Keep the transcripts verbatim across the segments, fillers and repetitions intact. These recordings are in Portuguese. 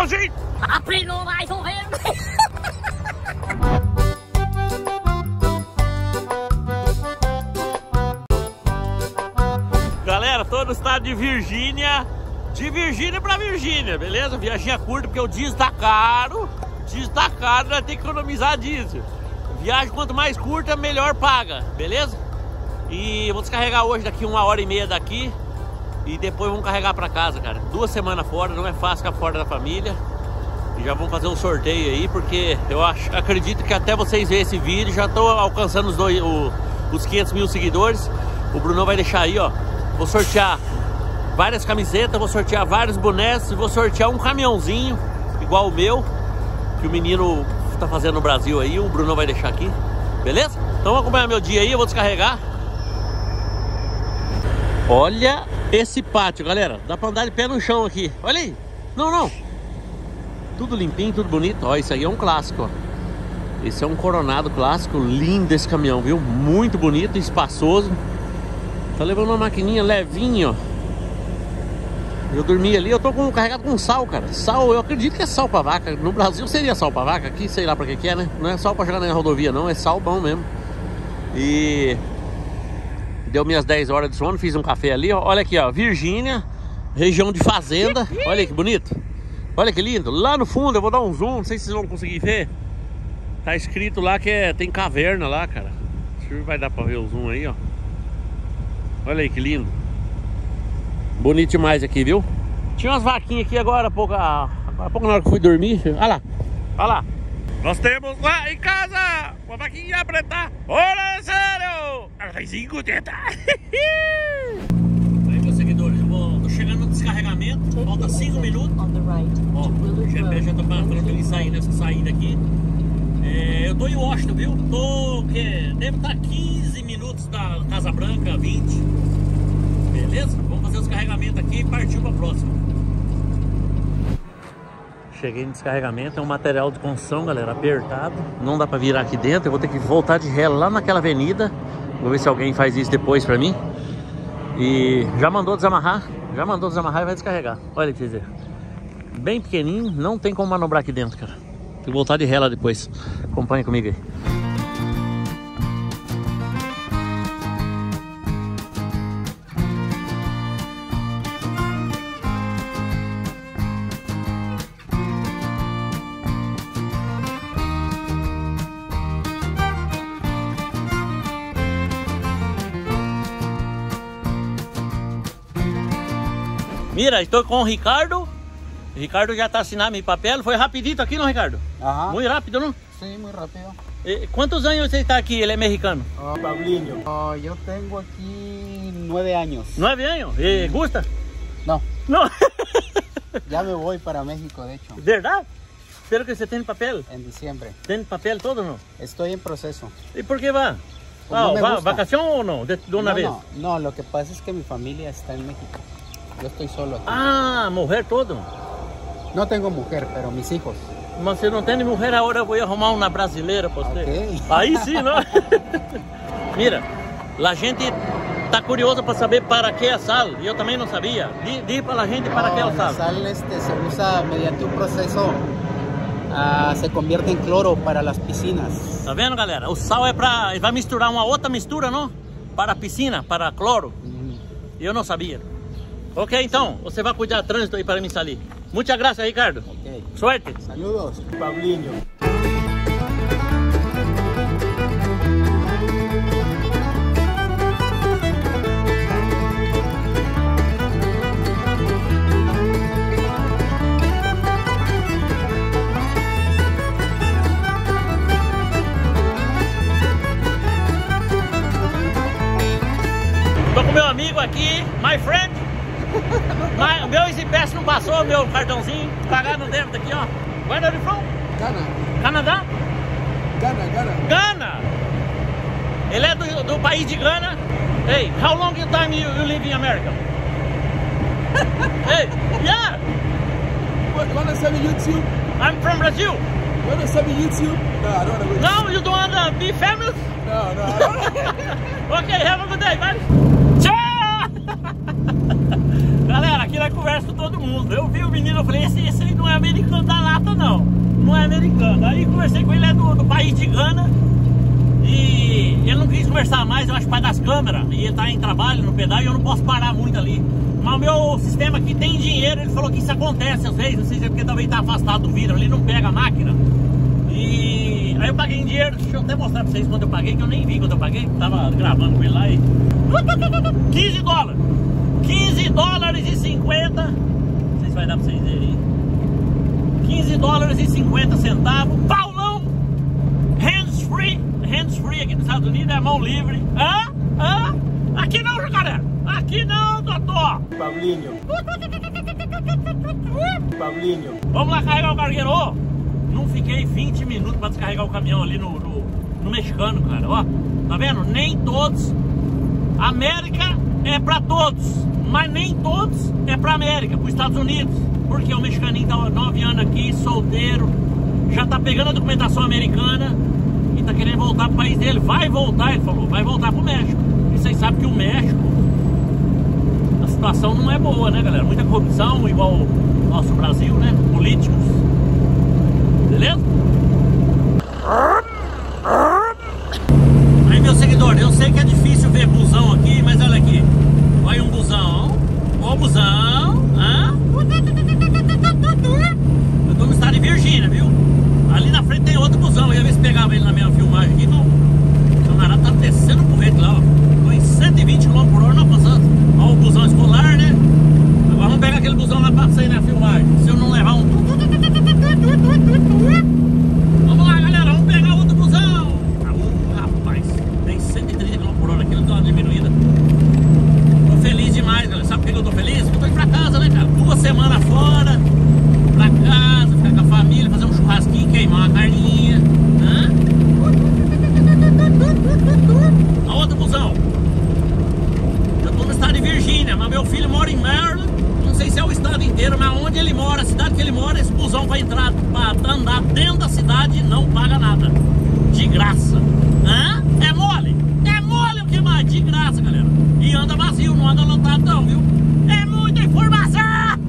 gostosinho. Aprendeu mais um rei. Galera, tô no estado de Virgínia. De Virgínia pra Virgínia, beleza? Viaginha curta, porque o diesel tá caro. Diesel tá caro, nós temos que economizar diesel. Viagem quanto mais curta, melhor paga, beleza? E eu vou descarregar hoje daqui uma hora e meia daqui. E depois vamos carregar pra casa, cara. Duas semanas fora, não é fácil ficar fora da família. E já vamos fazer um sorteio aí, porque eu acho, acredito que até vocês verem esse vídeo, já tô alcançando os, dois, o, os quinhentos mil seguidores. O Bruno vai deixar aí, ó. Vou sortear várias camisetas, vou sortear vários bonés e vou sortear um caminhãozinho igual o meu, que o menino tá fazendo no Brasil aí. O Bruno vai deixar aqui, beleza? Então vamos acompanhar meu dia aí, eu vou descarregar. Olha esse pátio, galera. Dá pra andar de pé no chão aqui. Olha aí. Não, não. Tudo limpinho, tudo bonito. Ó, isso aí é um clássico, ó. Esse é um Coronado clássico. Lindo esse caminhão, viu? Muito bonito, espaçoso. Tá levando uma maquininha levinha, ó. Eu dormi ali, eu tô com, carregado com sal, cara. Sal, eu acredito que é sal pra vaca. No Brasil seria sal pra vaca, aqui sei lá pra que que é, né? Não é sal pra jogar na rodovia, não. É sal bom mesmo. E... deu minhas dez horas de sono, fiz um café ali, ó. Olha aqui, ó, Virgínia, região de fazenda. Olha que bonito. Olha que lindo. Lá no fundo, eu vou dar um zoom, não sei se vocês vão conseguir ver. Tá escrito lá que é, tem caverna lá, cara. Deixa eu ver se vai dar pra ver o zoom aí, ó. Olha aí que lindo. Bonito demais aqui, viu? Tinha umas vaquinhas aqui agora há pouco, há pouco na hora que eu fui dormir. Olha lá, olha lá. Nós temos lá em casa uma vaquinha preta. Olha, sério! Ela faz cinco tetas. Aí, meus seguidores, eu vou, tô chegando no descarregamento. Falta cinco minutos. Ó, o G P já tá falando pra ele sair nessa saída aqui. É, eu tô em Washington, viu? Tô, o quê? Devo estar quinze minutos da Casa Branca, vinte. Beleza? Vamos fazer o descarregamento aqui e partir pra próxima. Cheguei no descarregamento, é um material de construção, galera, apertado. Não dá pra virar aqui dentro, eu vou ter que voltar de ré lá naquela avenida. Vou ver se alguém faz isso depois pra mim. E já mandou desamarrar, já mandou desamarrar e vai descarregar. Olha pra vocês verem. Bem pequenininho, não tem como manobrar aqui dentro, cara. Tem que voltar de ré lá depois. Acompanha comigo aí. Mira, estou com o Ricardo. O Ricardo já está assinando meu papel. Foi rapidito aqui, não, Ricardo? Ajá. Muy rápido, ¿no? Sí, muy rápido. Eh, ¿Cuántos años usted está aquí? Él es mexicano. Oh, Pablillo. Oh, yo tengo aquí nueve años. ¿Nueve años? Eh, ¿Gusta? No. No. Ya me voy para México, de hecho. ¿Verdad? Espero que usted tenga papel. En diciembre. ¿Tiene papel todo o no? Estoy en proceso. ¿Y por qué va? Pues Ah, no me ¿va, gusta. ¿Vacación o no? De, de una no, vez. No, no, lo que pasa es que mi familia está en México. Yo estoy solo aquí. Ah, mujer todo. No tengo mujer, pero mis hijos. Mas você não tem mulher, agora eu vou arrumar uma brasileira pra você. Ok. Aí sim, não? Mira, a gente tá curioso para saber para que é sal. E eu também não sabia. Diga para a gente para No, que é o la sal. sal este, se usa mediante un proceso, ah, se convierte en cloro para las piscinas. Tá vendo, galera? O sal é para... vai misturar uma outra mistura, não? Para a piscina, para cloro. Mm. Eu não sabia. Ok, então, você vai cuidar do trânsito aí para mim salir. Muchas gracias, Ricardo. Ok. Suerte. Saludos, Pablillo. Tô com meu amigo aqui, my friend. My, meu Easy Pass não passou, meu cartãozinho. Pagar no débito aqui, ó. Where are you from? Gana, Canadá? Gana, Gana. Gana! Ele é do, do país de Gana. Hey, how long time you, you live in America? Hey, yeah! Wanna send me YouTube? I'm from Brazil. Wanna send me YouTube? No, I don't wanna No, you don't want to be famous? No, no, I don't. Ok, have a good day, bye. Tchau! Galera, aqui lá e conversa com todo mundo. Eu vi o menino, eu falei, esse, esse aí não é americano da lata, não. Não é americano. Aí conversei com ele, é do, do país de Gana. E ele não quis conversar mais, eu acho, pai das câmeras. E ele tá em trabalho no pedal e eu não posso parar muito ali. Mas o meu sistema aqui tem dinheiro, ele falou que isso acontece às vezes. Não sei se é porque talvez tá afastado do vidro, ele não pega a máquina. E aí eu paguei em dinheiro, deixa eu até mostrar pra vocês quando eu paguei, que eu nem vi quando eu paguei. Tava gravando com ele lá e... quinze dólares! quinze dólares e cinquenta. Não sei se vai dar pra vocês verem. quinze dólares e cinquenta centavos. Paulão! Hands free. Hands free aqui nos Estados Unidos é mão livre. Hã? Hã? Aqui não, galera. Aqui não, doutor. Paulinho. Paulinho. Vamos lá carregar o cargueiro. Ó, não fiquei vinte minutos pra descarregar o caminhão ali no, no, no mexicano, cara. Ó, tá vendo? Nem todos. América é pra todos, mas nem todos é pra América, pros Estados Unidos. Porque o mexicaninho tá nove anos aqui, solteiro, já tá pegando a documentação americana e tá querendo voltar pro país dele. Vai voltar, ele falou, vai voltar pro México. E vocês sabem que o México, a situação não é boa, né, galera? Muita corrupção, igual o nosso Brasil, né? Políticos. Beleza? Aí, meu seguidor, eu sei que é difícil ver busão aqui, mas olha aqui. Olha um busão. Ó, busão. Hã? Eu tô no estado de Virgínia, viu? Ali na frente tem outro busão. Eu ia ver se pegava ele na minha filmagem aqui. Não. O camarada tá descendo pro reto lá, ó. Tô em cento e vinte quilômetros por hora, não passando. Ó, o busão escolar, né? Agora vamos pegar aquele busão lá pra sair na filmagem. Se eu não levar um. Vamos lá, galera. Vamos pegar outro busão. Rapaz, tem cento e trinta quilômetros por hora aqui. Não dá uma diminuída. Tô feliz demais, galera. Sabe por que eu tô feliz? Porque eu tô indo pra casa, né, cara? Duas semanas fora. Pra casa, ficar com a família, fazer um churrasquinho, queimar uma carninha. Hã? A outra busão. Eu tô no estado de Virgínia, mas meu filho mora em Maryland. Não sei se é o estado inteiro, mas onde ele mora, a cidade que ele mora, esse busão vai entrar pra andar dentro da cidade e não paga nada. De graça. Hã? É mole? É mole o que mais? De graça, galera. E anda vazio, não anda lotado não, viu? É muita informação!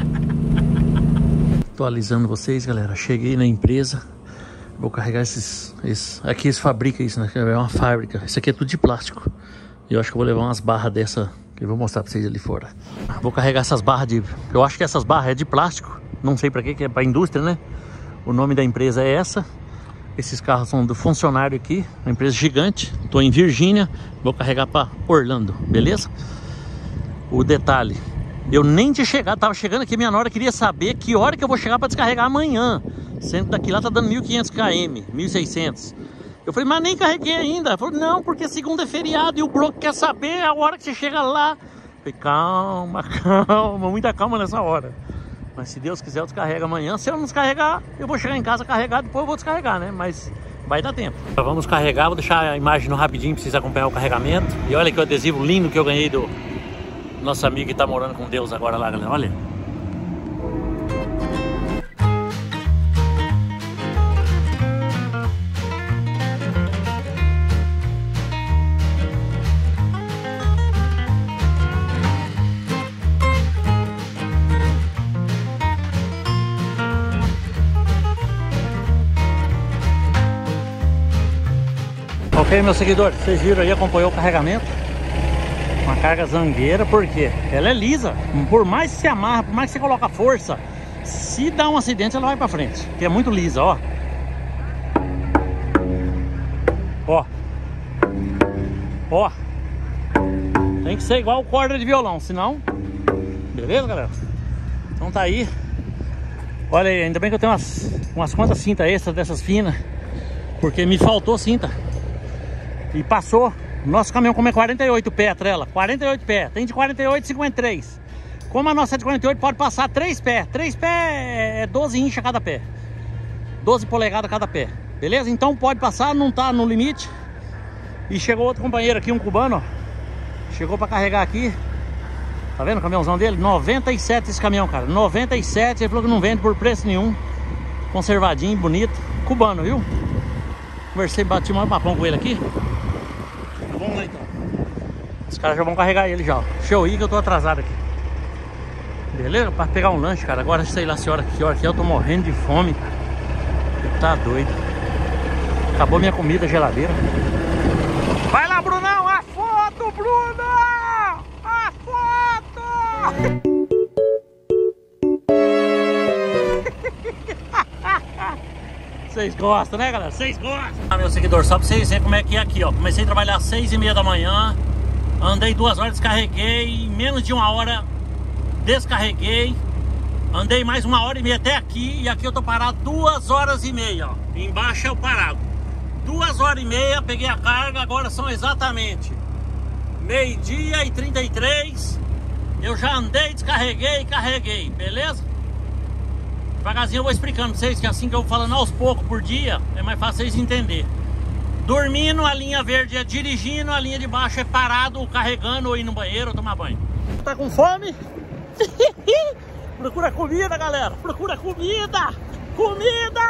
Atualizando vocês, galera. Cheguei na empresa. Vou carregar esses, esses... Aqui eles fabricam isso, né? É uma fábrica. Isso aqui é tudo de plástico. E eu acho que eu vou levar umas barras dessa, que eu vou mostrar pra vocês ali fora. Vou carregar essas barras de... Eu acho que essas barras é de plástico. Não sei pra quê, que é pra indústria, né? O nome da empresa é essa. Esses carros são do funcionário aqui. Uma empresa gigante. Tô em Virgínia. Vou carregar pra Orlando, beleza? O detalhe... Eu nem tinha chegado, tava chegando aqui, minha nora queria saber que hora que eu vou chegar para descarregar amanhã. Sendo que daqui lá tá dando mil e quinhentos quilômetros, mil e seiscentos. Eu falei, mas nem carreguei ainda. Ela falou, não, porque segunda é feriado e o bloco quer saber a hora que você chega lá. Eu falei, calma, calma, muita calma nessa hora. Mas se Deus quiser eu descarrego amanhã. Se eu não descarregar, eu vou chegar em casa carregado, depois eu vou descarregar, né? Mas vai dar tempo. Então, vamos carregar, vou deixar a imagem no rapidinho para vocês acompanhar o carregamento. E olha que o adesivo lindo que eu ganhei do... nosso amigo que tá morando com Deus agora lá, galera, olha. Ok, meu seguidor, vocês viram aí, acompanhou o carregamento. Uma carga zangueira, porque ela é lisa. Por mais que você amarra, por mais que você coloca força, se dá um acidente, ela vai pra frente. Que é muito lisa, ó. Ó. Ó. Tem que ser igual corda de violão, senão... Beleza, galera? Então tá aí. Olha aí, ainda bem que eu tenho umas, umas quantas cintas extras dessas finas, porque me faltou cinta. E passou. Nosso caminhão como é quarenta e oito pé a trela, quarenta e oito pé, tem de quarenta e oito e cinquenta e três. Como a nossa é de quarenta e oito, pode passar três pés. três pés é doze inchas cada pé, doze polegadas cada pé, beleza? Então pode passar, não tá no limite. E chegou outro companheiro aqui, um cubano, ó. Chegou pra carregar aqui. Tá vendo o caminhãozão dele? noventa e sete esse caminhão, cara, noventa e sete. Ele falou que não vende por preço nenhum. Conservadinho, bonito, cubano, viu? Conversei, bati um papão com ele aqui. Vamos lá então. Os caras já vão carregar ele já, ó. Deixa eu ir que eu tô atrasado aqui. Beleza? Pra pegar um lanche, cara. Agora sei lá se hora que hora que eu tô morrendo de fome. Tá doido. Acabou minha comida, geladeira. Vai lá, Brunão! A foto, Bruno! A foto! Vocês gostam, né, galera? Vocês gostam? Ah, meu seguidor, só pra vocês verem como é que é aqui, ó. Comecei a trabalhar às seis e meia da manhã. Andei duas horas, descarreguei. Em menos de uma hora, descarreguei. Andei mais uma hora e meia até aqui. E aqui eu tô parado duas horas e meia, ó. Embaixo é o parado. Duas horas e meia, peguei a carga. Agora são exatamente meio-dia e trinta e três. Eu já andei, descarreguei e carreguei, beleza? Devagarzinho eu vou explicando pra vocês, que assim que eu vou falando aos poucos por dia, é mais fácil vocês entenderem. Dormindo, a linha verde é dirigindo, a linha de baixo é parado, carregando ou ir no banheiro ou tomar banho. Tá com fome? Procura comida, galera. Procura comida. Comida!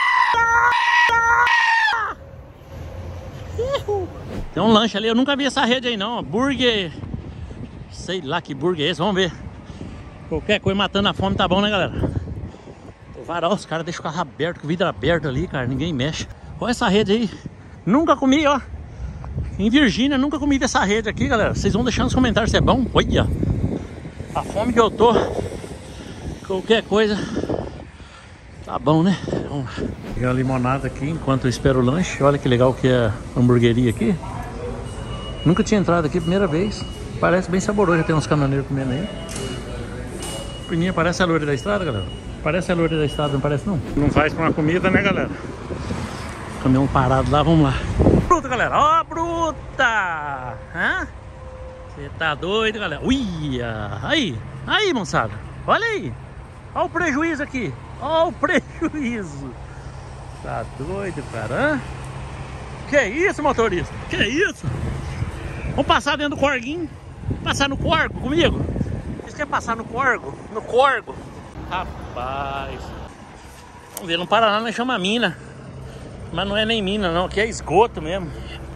Tem um lanche ali, eu nunca vi essa rede aí não. Burger. Sei lá que burger é esse, vamos ver. Qualquer coisa matando a fome tá bom, né, galera? Varal, os caras deixam o carro aberto, com o vidro aberto ali, cara, ninguém mexe. Olha essa rede aí. Nunca comi, ó. Em Virgínia, nunca comi dessa rede aqui, galera. Vocês vão deixar nos comentários se é bom. Olha a fome que eu tô. Qualquer coisa tá bom, né? Vamos lá. Peguei uma limonada aqui enquanto eu espero o lanche. Olha que legal que é a hamburgueria aqui. Nunca tinha entrado aqui, primeira vez. Parece bem saboroso, já tem uns caminhoneiros comendo aí. Pininha, parece a loira da estrada, galera. Parece a loira da estrada, não parece não? Não faz com uma comida, né, galera? Caminhão parado lá, vamos lá. Bruta, galera, ó, bruta! Hã? Você tá doido, galera? Uia! Aí, aí, moçada, olha aí. Olha o prejuízo aqui. Olha o prejuízo. Tá doido, cara, hã? Que isso, motorista? Que isso? Vamos passar dentro do corguinho. Passar no corgo comigo? Vocês querem passar no corgo? No corgo? Rapaz, vamos ver, no Paraná nós chama mina. Mas não é nem mina não, aqui é esgoto mesmo.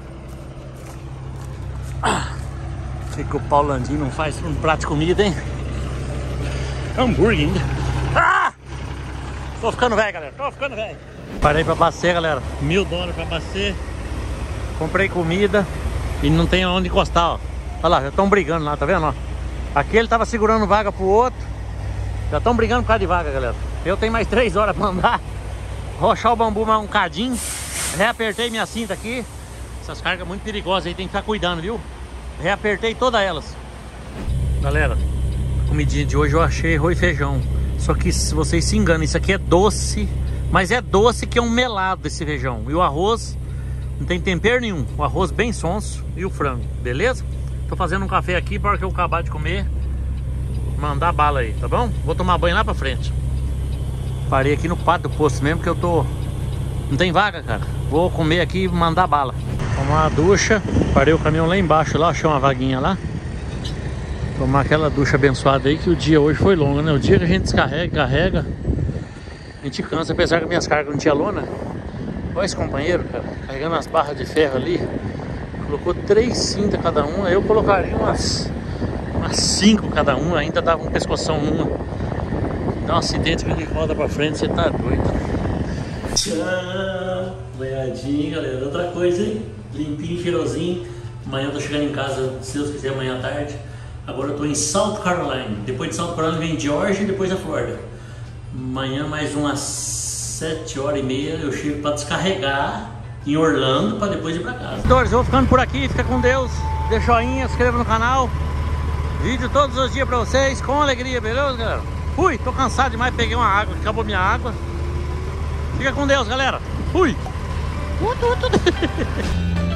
Ah, sei que o Paulandinho não faz um prato de comida, hein? Hambúrguer ainda. Ah! Tô ficando velho, galera, tô ficando velho. Parei pra abastecer, galera, mil dólares pra abastecer. Comprei comida e não tem onde encostar, ó. Olha lá, já estão brigando lá, tá vendo, ó? Aqui ele tava segurando vaga pro outro. Já estão brigando por causa de vaga, galera. Eu tenho mais três horas pra andar. Rochar o bambu mais um cadinho. Reapertei minha cinta aqui. Essas cargas muito perigosas aí, tem que ficar cuidando, viu? Reapertei todas elas. Galera, a comidinha de hoje eu achei arroz e feijão. Só que se vocês se enganam, isso aqui é doce. Mas é doce que é um melado desse feijão. E o arroz não tem tempero nenhum. O arroz bem sonso e o frango, beleza? Tô fazendo um café aqui para que eu acabar de comer. Mandar bala aí, tá bom? Vou tomar banho lá pra frente. Parei aqui no pátio do posto mesmo, que eu tô... Não tem vaga, cara. Vou comer aqui e mandar bala. Tomar uma ducha. Parei o caminhão lá embaixo, lá, achei uma vaguinha lá. Tomar aquela ducha abençoada aí, que o dia hoje foi longo, né? O dia que a gente descarrega, carrega, a gente cansa, apesar que minhas cargas não tinha lona. Olha esse companheiro, cara, carregando as barras de ferro ali. Colocou três cintas cada uma. Eu colocaria umas... umas cinco cada uma, ainda dava um pescoção uma. Dá um acidente que ele roda pra frente, você tá doido. Tchau, banhadinho, galera. Outra coisa, hein? Limpinho, cheirosinho. Amanhã eu tô chegando em casa, se Deus quiser, amanhã à tarde. Agora eu tô em South Carolina. Depois de South Carolina vem Georgia e depois a Flórida. Amanhã mais umas sete horas e meia eu chego pra descarregar em Orlando pra depois ir pra casa. Eu vou ficando por aqui, fica com Deus. Dê joinha, se inscreva no canal. Vídeo todos os dias pra vocês, com alegria, beleza, galera? Fui, tô cansado demais, peguei uma água, acabou minha água. Fica com Deus, galera. Fui. Uh, uh, uh.